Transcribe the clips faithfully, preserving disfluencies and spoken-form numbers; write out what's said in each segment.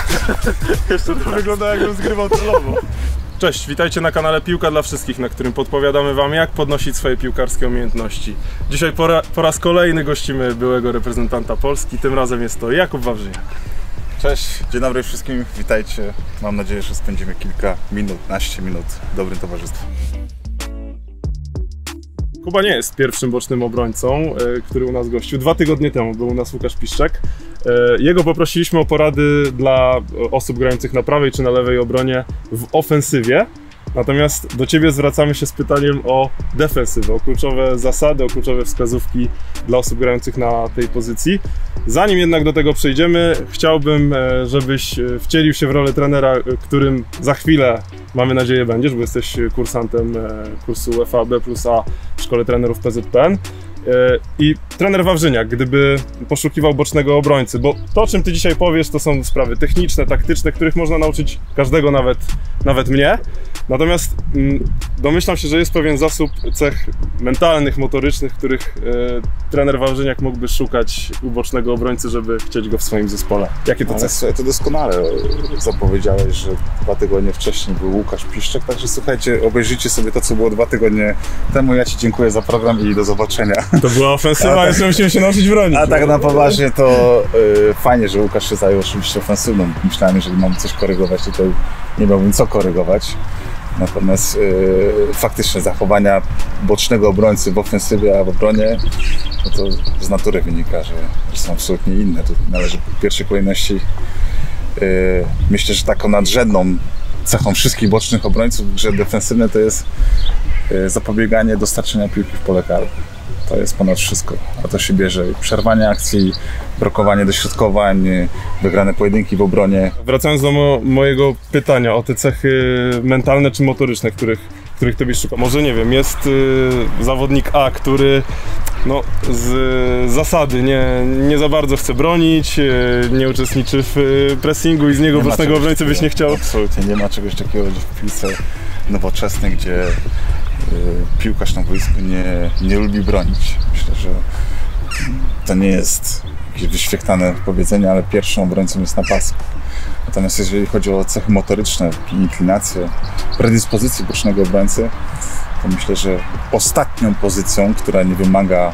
Jeszcze to wygląda, jakbym zgrywał celowo. Cześć, witajcie na kanale Piłka dla Wszystkich, na którym podpowiadamy wam, jak podnosić swoje piłkarskie umiejętności. Dzisiaj po, ra po raz kolejny gościmy byłego reprezentanta Polski, tym razem jest to Jakub Wawrzyniak. Cześć, dzień dobry wszystkim, witajcie. Mam nadzieję, że spędzimy kilka minut, naście minut w dobrym towarzystwie. Kuba nie jest pierwszym bocznym obrońcą, który u nas gościł. Dwa tygodnie temu był u nas Łukasz Piszczek. Jego poprosiliśmy o porady dla osób grających na prawej czy na lewej obronie w ofensywie. Natomiast do Ciebie zwracamy się z pytaniem o defensywę, o kluczowe zasady, o kluczowe wskazówki dla osób grających na tej pozycji. Zanim jednak do tego przejdziemy, chciałbym, żebyś wcielił się w rolę trenera, którym za chwilę, mamy nadzieję, będziesz, bo jesteś kursantem kursu U E F A B plus A w Szkole Trenerów P Z P N. I trener Wawrzyniak, gdyby poszukiwał bocznego obrońcy, bo to, o czym Ty dzisiaj powiesz, to są sprawy techniczne, taktyczne, których można nauczyć każdego, nawet, nawet mnie. Natomiast mm, domyślam się, że jest pewien zasób cech mentalnych, motorycznych, których e, trener Wawrzyniak mógłby szukać u bocznego obrońcy, żeby chcieć go w swoim zespole. Jakie to cechy? Ale to doskonale zapowiedziałeś, że dwa tygodnie wcześniej był Łukasz Piszczek, także słuchajcie, obejrzyjcie sobie to, co było dwa tygodnie temu. Ja Ci dziękuję za program i do zobaczenia. To była ofensywa, tak, jeszcze musimy się nauczyć bronić. A tak na poważnie to y, fajnie, że Łukasz się zajął oczywiście ofensywną. Myślałem, jeżeli mam coś korygować, to tutaj nie miałbym co korygować. Natomiast y, faktycznie zachowania bocznego obrońcy w ofensywie, a w obronie, no to z natury wynika, że, że są absolutnie inne. Tu należy w pierwszej kolejności, y, myślę, że taką nadrzędną cechą wszystkich bocznych obrońców w grze defensywnej to jest y, zapobieganie dostarczenia piłki w pole karne. To jest ponad wszystko, a to się bierze przerwanie akcji, blokowanie dośrodkowań, wygrane pojedynki w obronie. Wracając do mo mojego pytania o te cechy mentalne czy motoryczne, których, których Ty byś szukał. Może nie wiem, jest y, zawodnik A, który no, z zasady nie, nie za bardzo chce bronić, y, nie uczestniczy w y, pressingu i z niego własnego obrońcy byś nie chciał? Absolutnie, nie ma czegoś takiego w piłce nowoczesnej, gdzie piłkarz na boisku nie, nie lubi bronić. Myślę, że to nie jest jakieś wyświechtane powiedzenie, ale pierwszym obrońcą jest napastnik. Natomiast jeżeli chodzi o cechy motoryczne, inklinacje, predyspozycje bocznego obrońcy, to myślę, że ostatnią pozycją, która nie wymaga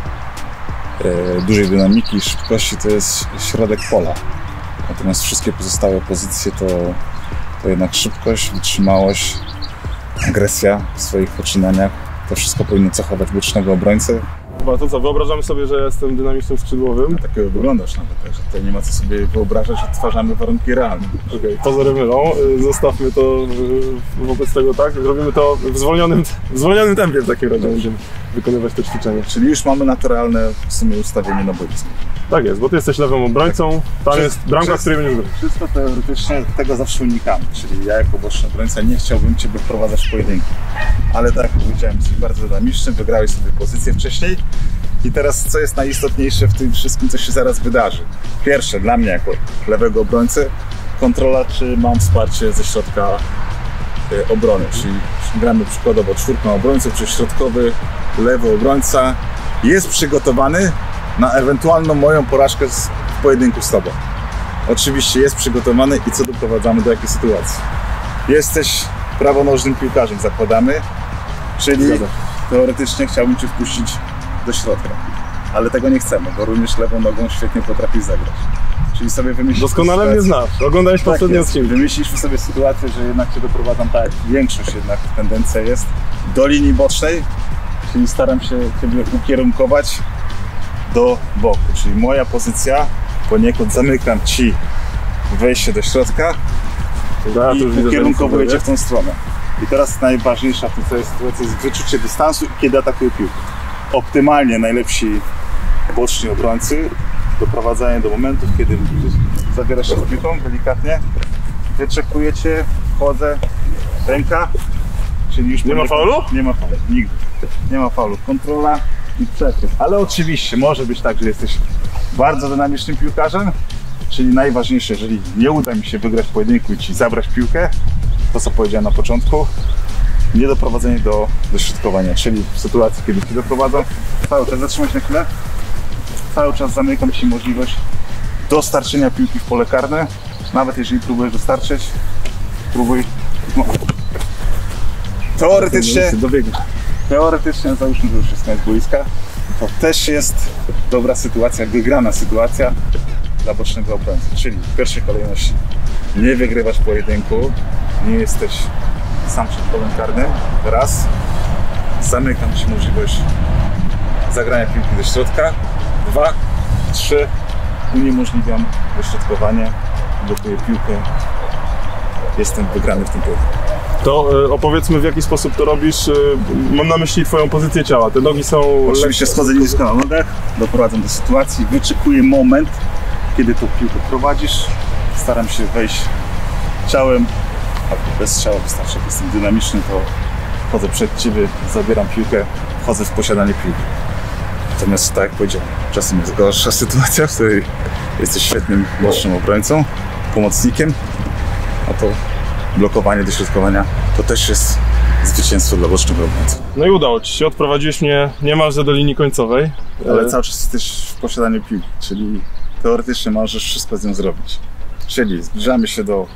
e, dużej dynamiki i szybkości, to jest środek pola. Natomiast wszystkie pozostałe pozycje to, to jednak szybkość, wytrzymałość, agresja w swoich poczynaniach. To wszystko powinno cechować bocznego obrońcy. Chyba to co, wyobrażamy sobie, że jestem dynamicznym skrzydłowym. A takiego wyglądasz nawet, także tutaj nie ma co sobie wyobrażać, odtwarzamy warunki realne. Okej, okay, pozory mylą, zostawmy to wobec tego, tak? Zrobimy to w zwolnionym, w zwolnionym tempie w takim razie będziemy wykonywać to ćwiczenie. Czyli już mamy naturalne w sumie ustawienie na boisku. Tak jest, bo Ty jesteś lewym obrońcą, tam przez, jest bramka, przez, w której będziesz grać. Wszystko teoretycznie tego zawsze unikamy, czyli ja jako boczny obrońca nie chciałbym Ciebie wprowadzać w pojedynki. Ale tak jak powiedziałem, jesteś bardzo dynamiczny, wygrałeś sobie pozycję wcześniej i teraz co jest najistotniejsze w tym wszystkim, co się zaraz wydarzy? Pierwsze, dla mnie jako lewego obrońcy, kontrola, czy mam wsparcie ze środka y, obrony, czyli gramy przykładowo czwórką obrońców, czy środkowy lewy obrońca jest przygotowany na ewentualną moją porażkę z, w pojedynku z Tobą. Oczywiście jest przygotowany i co doprowadzamy do jakiej sytuacji? Jesteś prawonożnym piłkarzem, zakładamy, czyli teoretycznie chciałbym Cię wpuścić do środka, ale tego nie chcemy, bo również lewą nogą świetnie potrafisz zagrać. Czyli sobie wymyślisz... Doskonale mnie znasz, oglądałeś tak poprzednie odcinki. Wymyślisz sobie sytuację, że jednak Cię doprowadzam, tak, większość jednak tendencja jest do linii bocznej, czyli staram się Ciebie ukierunkować do boku, czyli moja pozycja, poniekąd zamykam Ci wejście do środka da, i ukierunkowuję Cię w tą stronę. I teraz najważniejsza w tej sytuacji jest wyczucie dystansu i kiedy atakuję piłkę. Optymalnie najlepsi boczni obrońcy doprowadzają do momentów, kiedy zabierasz się z piłką delikatnie, wyczekujecie, wchodzę, ręka, czyli już... Nie ma faulu? Nie ma faulu, nigdy. Nie ma faulu. Kontrola i przekryw. Ale oczywiście może być tak, że jesteś bardzo dynamicznym piłkarzem, czyli najważniejsze, jeżeli nie uda mi się wygrać pojedynku i Ci zabrać piłkę, to co powiedziałem na początku, nie doprowadzenie do dośrodkowania, czyli w sytuacji, kiedy Ci doprowadzą, cały czas zatrzymać na chwilę, cały czas zamykam Ci możliwość dostarczenia piłki w pole karne Nawet jeżeli próbujesz dostarczyć, próbuj. No. Teoretycznie, teoretycznie, załóżmy, że już jest koniec boiska, to też jest dobra sytuacja, wygrana sytuacja dla bocznego obrońcy. Czyli w pierwszej kolejności nie wygrywasz pojedynku, nie jesteś sam przed polem karnym. Raz, zamykam ci możliwość zagrania piłki do środka. Dwa, trzy, uniemożliwiam dośrodkowanie, blokuję piłkę. Jestem wygrany w tym pojedynku. To y, opowiedzmy, w jaki sposób to robisz. Y, mam na myśli twoją pozycję ciała. Te nogi są... Oczywiście schodzę nisko na nogach, doprowadzam do sytuacji, wyczekuję moment, kiedy tą piłkę prowadzisz. Staram się wejść ciałem, a bez ciała wystarczy, jak jestem dynamiczny, to wchodzę przed ciebie, zabieram piłkę, wchodzę w posiadanie piłki. Natomiast tak jak powiedziałem, czasem jest gorsza sytuacja, w której jesteś świetnym bocznym obrońcą, pomocnikiem, a to blokowanie, dośrodkowania to też jest zwycięstwo dla bocznego obrońcy. No i udało ci się, odprowadziłeś mnie niemalże do linii końcowej. Ale cały czas jesteś w posiadaniu piłki, czyli teoretycznie możesz wszystko z nią zrobić. Czyli zbliżamy się do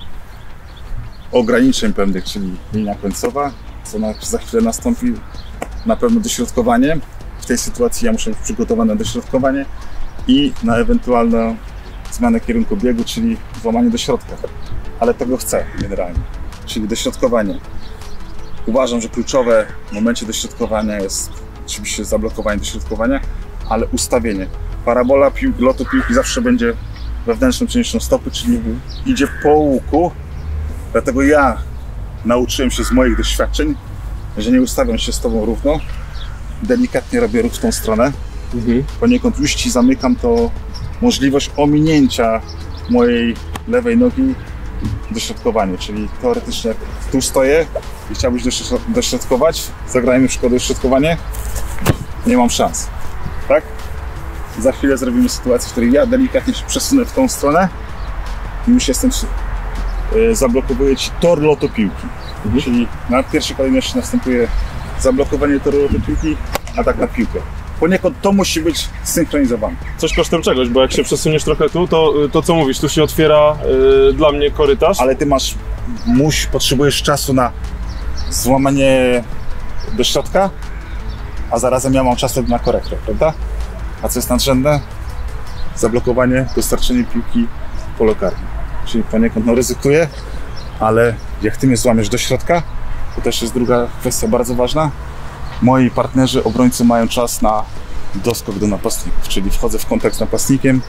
ograniczeń pewnych, czyli linia końcowa, co na, za chwilę nastąpi na pewno dośrodkowanie. W tej sytuacji ja muszę być przygotowany na dośrodkowanie i na ewentualną zmianę kierunku biegu, czyli włamanie do środka. Ale tego chcę generalnie, czyli dośrodkowanie. Uważam, że kluczowe w momencie dośrodkowania jest oczywiście zablokowanie dośrodkowania, ale ustawienie. Parabola pił, lotu piłki zawsze będzie wewnętrzną czynnością stopy, czyli mhm. idzie po łuku. Dlatego ja nauczyłem się z moich doświadczeń, że nie ustawiam się z tobą równo, delikatnie robię ruch w tą stronę. Mhm. Poniekąd już ci zamykam to możliwość ominięcia mojej lewej nogi dośrodkowanie, czyli teoretycznie jak tu stoję i chciałbyś dośrodkować, zagrajmy przykład dośrodkowanie, nie mam szans, tak? Za chwilę zrobimy sytuację, w której ja delikatnie się przesunę w tą stronę i już jestem, yy, zablokowuję ci tor lotu piłki, mhm. czyli na pierwszej kolejności następuje zablokowanie toru lotu piłki, atak na piłkę. Poniekąd to musi być synchronizowane. Coś kosztem czegoś, bo jak się przesuniesz trochę tu, to, to co mówisz, tu się otwiera yy, dla mnie korytarz. Ale ty masz, muś, potrzebujesz czasu na złamanie do środka, a zarazem ja mam czas na korektę, prawda? A co jest nadrzędne? Zablokowanie, dostarczenie piłki w polu karnym. Czyli poniekąd no, ryzykuję, ale jak ty mnie złamiesz do środka, to też jest druga kwestia bardzo ważna. Moi partnerzy, obrońcy mają czas na doskok do napastników, czyli wchodzę w kontakt z napastnikiem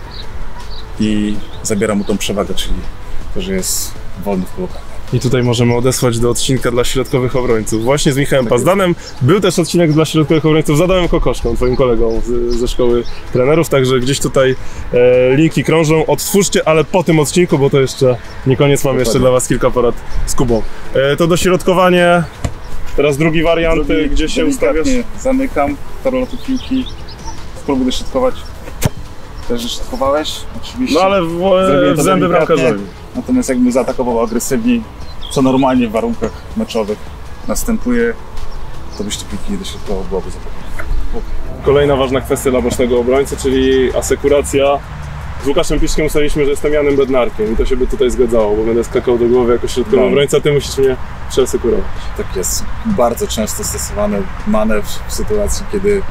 i zabieram mu tą przewagę, czyli to, że jest wolny w polu karnym. I tutaj możemy odesłać do odcinka dla środkowych obrońców. Właśnie z Michałem tak Pazdanem. Był też odcinek dla środkowych obrońców z Adamem Kokoszką, twoim kolegą z, ze szkoły trenerów, także gdzieś tutaj e, linki krążą. Odtwórzcie, ale po tym odcinku, bo to jeszcze nie koniec, mam jeszcze dla was kilka porad z Kubą. E, to dośrodkowanie, teraz drugi wariant, drugi, gdzie się ustawiasz? Zamykam tor lotu piłki, spróbuj dośrodkować. Też dośrodkowałeś? Oczywiście. No ale w, w zęby bramkarzowi. Natomiast jakbym zaatakował agresywniej, co normalnie w warunkach meczowych następuje, to byś te piłki nie dośrodkował, byłoby zapomniane. Kolejna ważna kwestia dla bocznego obrońcy, czyli asekuracja. Z Łukaszem Piszkiem ustaliliśmy, że jestem Janem Bednarkiem i to się by tutaj zgadzało, bo będę skakał do głowy jako środkowy no. obrońca, ty musisz mnie przeasekurować. Tak jest. Bardzo często stosowany manewr w sytuacji, kiedy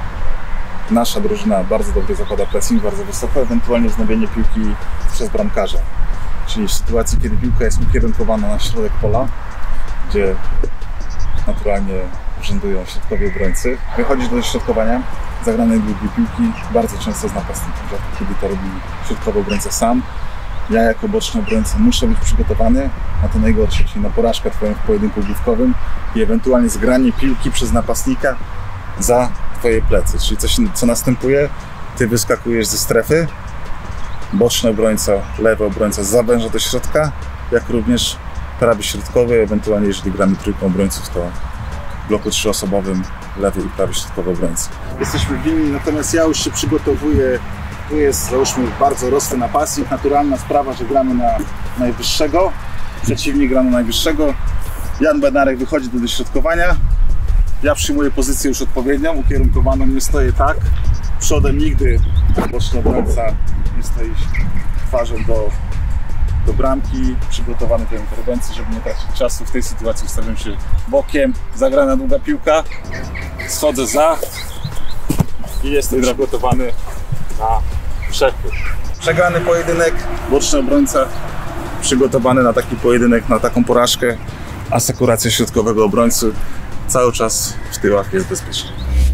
nasza drużyna bardzo dobrze zakłada pressing, bardzo wysoko, ewentualnie wznowienie piłki przez bramkarza. Czyli w sytuacji, kiedy piłka jest ukierunkowana na środek pola, gdzie naturalnie urzędują środkowi obrońcy, wychodzisz do dośrodkowania zagranej długiej piłki bardzo często z napastnikiem, kiedy to robi środkowy obrońca sam. Ja jako boczny obrońca muszę być przygotowany na to najgorsze, czyli na porażkę twoją w pojedynku główkowym i ewentualnie zgranie piłki przez napastnika za twoje plecy. Czyli coś, co następuje, ty wyskakujesz ze strefy, boczny obrońca, lewy obrońca zawęża do środka, jak również prawy środkowy, ewentualnie jeżeli gramy trójką obrońców, to w bloku trzyosobowym lewy i prawy środkowy obrońcy. Jesteśmy winni, natomiast ja już się przygotowuję. Tu jest, załóżmy, bardzo rosły napastnik, naturalna sprawa, że gramy na najwyższego, przeciwnik gra na najwyższego. Jan Bednarek wychodzi do dośrodkowania, ja przyjmuję pozycję już odpowiednią, ukierunkowaną, nie stoję tak, przodem nigdy boczny obrońca nie stoi twarzą do do bramki, przygotowany do interwencji, żeby nie tracić czasu. W tej sytuacji ustawiam się bokiem, zagrana długa piłka, schodzę za i jestem przygotowany na przechwyt. Przegrany pojedynek, boczny obrońca przygotowany na taki pojedynek, na taką porażkę, asekuracja środkowego obrońcy, cały czas w tyłach jest bezpiecznie.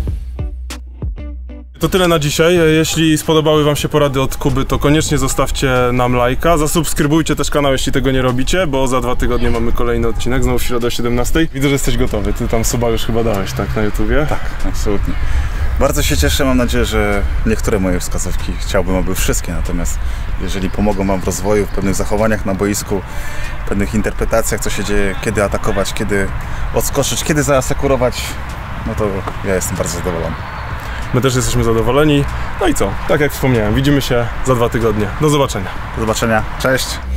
To tyle na dzisiaj. Jeśli spodobały Wam się porady od Kuby, to koniecznie zostawcie nam lajka. Zasubskrybujcie też kanał, jeśli tego nie robicie, bo za dwa tygodnie mamy kolejny odcinek, znowu w środę o siedemnastej. Widzę, że jesteś gotowy. Ty tam suba już chyba dałeś, tak, na YouTubie? Tak, absolutnie. Bardzo się cieszę, mam nadzieję, że niektóre moje wskazówki chciałbym, aby wszystkie, natomiast jeżeli pomogą Wam w rozwoju, w pewnych zachowaniach na boisku, w pewnych interpretacjach, co się dzieje, kiedy atakować, kiedy odskoczyć, kiedy zaasekurować, no to ja jestem bardzo zadowolony. My też jesteśmy zadowoleni. No i co? Tak jak wspomniałem, widzimy się za dwa tygodnie. Do zobaczenia. Do zobaczenia. Cześć.